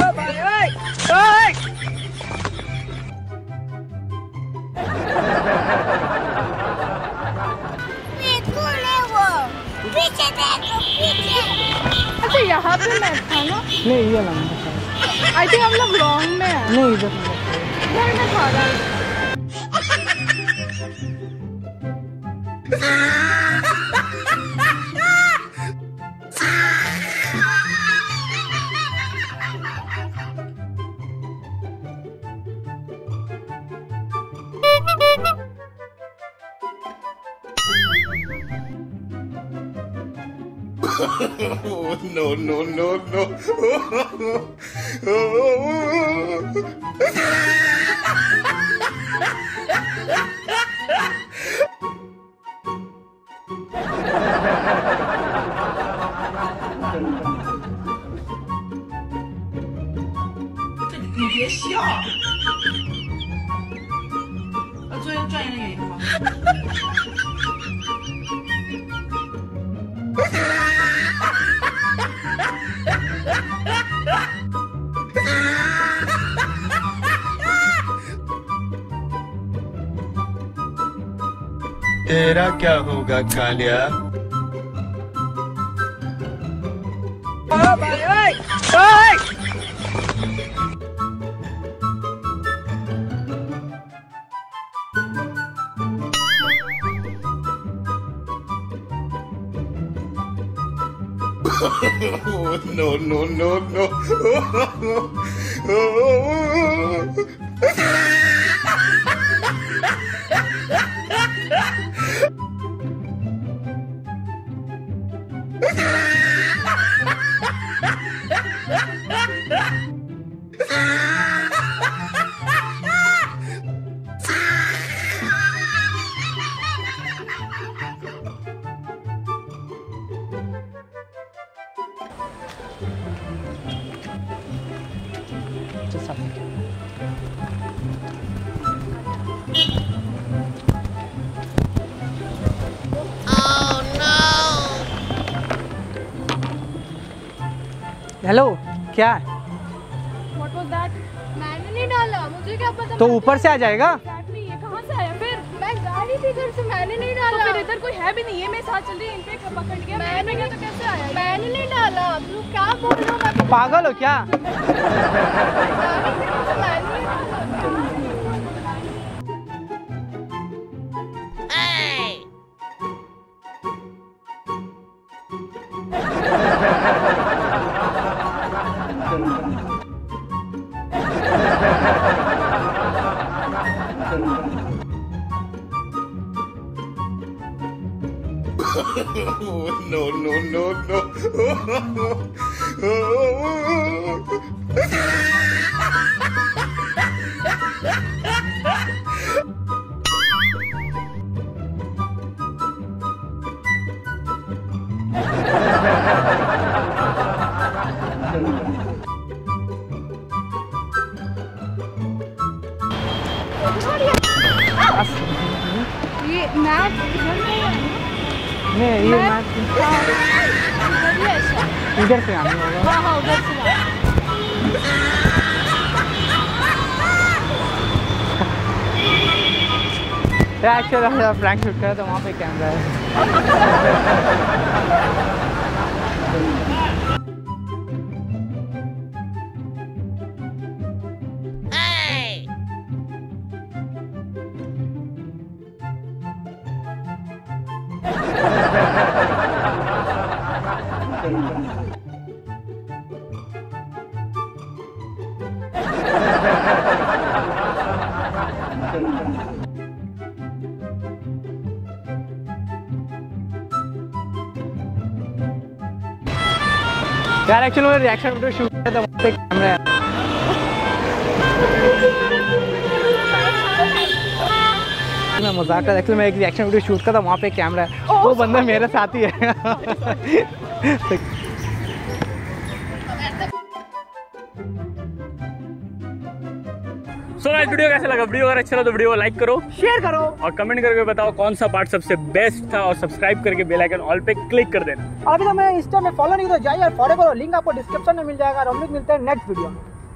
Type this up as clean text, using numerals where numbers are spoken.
पीछे देखो पीछे। अच्छा यहाँ पे मैं था ना? नहीं ये लंबा। आई थिंक हम लोग लॉन्ग में हैं। नहीं इधर में खा रहा है। No, no, no, no. 你别笑，作为专业的原因吗？ तेरा क्या होगा Kaliya? No, no, no, no. Hello क्या है? What was that? मैंने नहीं डाला, मुझे क्या पता। तो ऊपर से आ जाएगा। Exactly, ये कहाँ से आया फिर? मैं गाड़ी थी घर से, मैंने नहीं डाला। तो फिर इधर कोई है भी नहीं है, मैं साथ चल रही इन पे पकड़ गया। मैंने क्या तो कैसे आया? मैंने नहीं डाला। तू क्या बोल रहा है? मैं पागल हो क्या? No, no, no, no. ये मैथ नहीं ये मैथ इधर से आने होगा। हाँ उधर से एक्चुअली फ्लैग शूट करा तो वहाँ पे कैमरा है। यार एक्चुअली मैं रिएक्शन वीडियो शूट कर रहा था, वहाँ पे कैमरा है। मैं मजाक कर, एक्चुअली मैं एक रिएक्शन वीडियो शूट कर रहा था, वहाँ पे कैमरा है। वो बंदा मेरे साथ ही है। सो गाइस वीडियो कैसा लगा? वीडियो अगर अच्छा लगा तो वीडियो को लाइक करो, शेयर करो और कमेंट करके बताओ कौन सा पार्ट सबसे बेस्ट था, और सब्सक्राइब करके बेल आइकन ऑल पे क्लिक कर देना। अभी तो मैं इंस्टा में फॉलो नहीं तो जाइए और फॉलो करो, लिंक आपको डिस्क्रिप्शन में मिल जाएगा। और हम लोग मिलते हैं नेक्स्ट वीडियो में।